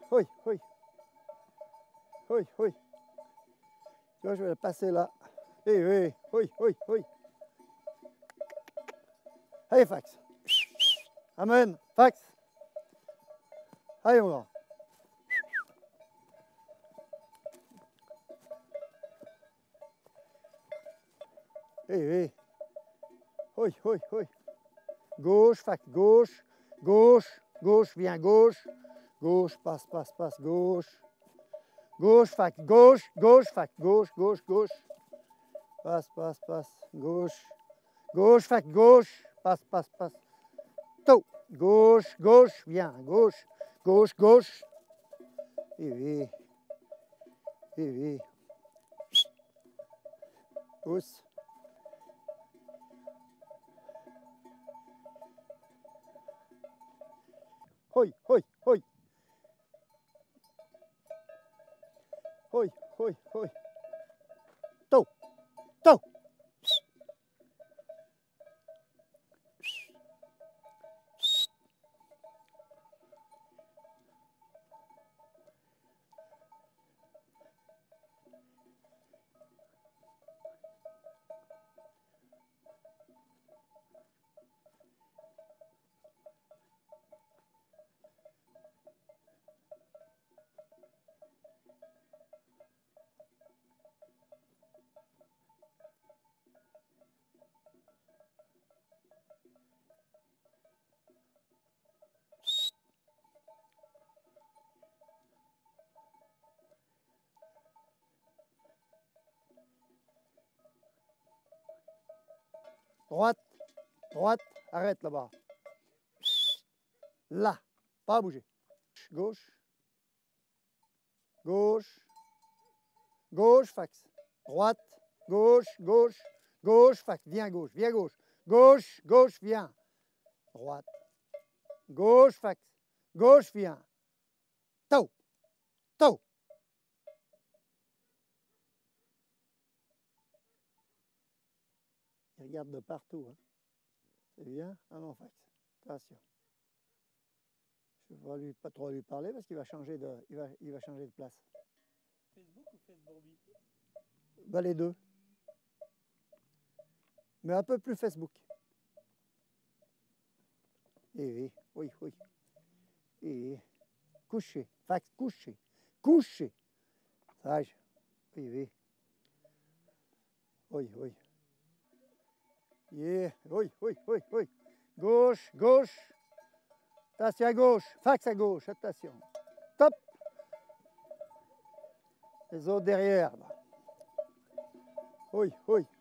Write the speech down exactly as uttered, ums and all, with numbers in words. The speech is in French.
oui, oui. Oui, oui. Tu vois, je vais le passer là. Eh oui, oui, oui, oui. Allez, fax. Amen, fax. Allez, mon grand. Eh oui. Oui, oui, oui. Gauche, fax, gauche, gauche, gauche, viens, gauche. Gauche, passe, passe, passe, gauche. Gauche, fac, gauche, gauche, fac, gauche, gauche, gauche. Passe, passe, passe, gauche. Gauche, fac, gauche. Passe, passe, passe. Tôt. Gauche, gauche, viens, gauche. Gauche, gauche. Et oui. Et oui. Pousse. Hoi, hoi, hoi. Hoi, hoi, hoi. Tôt. Tôt. Droite, droite, arrête là-bas. Là, pas à bouger. Gauche, gauche, gauche, fax. Droite, gauche, gauche, gauche, fax. Viens, gauche, viens, gauche. Gauche, gauche, viens. Droite, gauche, fax. Gauche, viens. Tôt, tôt. Il regarde de partout. Hein. C'est bien. Ah non, fax. Attention. Je ne vais lui, pas trop lui parler parce qu'il va changer de, il va, il va changer de place. Facebook ou Facebook? Ben, les deux. Mais un peu plus Facebook. Et oui, oui, oui. Et coucher. Fax, coucher. Coucher. Sage. Oui, oui. Oui, oui. Yeah. Oui, oui, oui, oui. Gauche, gauche. Attention à gauche. Fax à gauche. Attention. Top. Les autres derrière. Là. Oui, oui.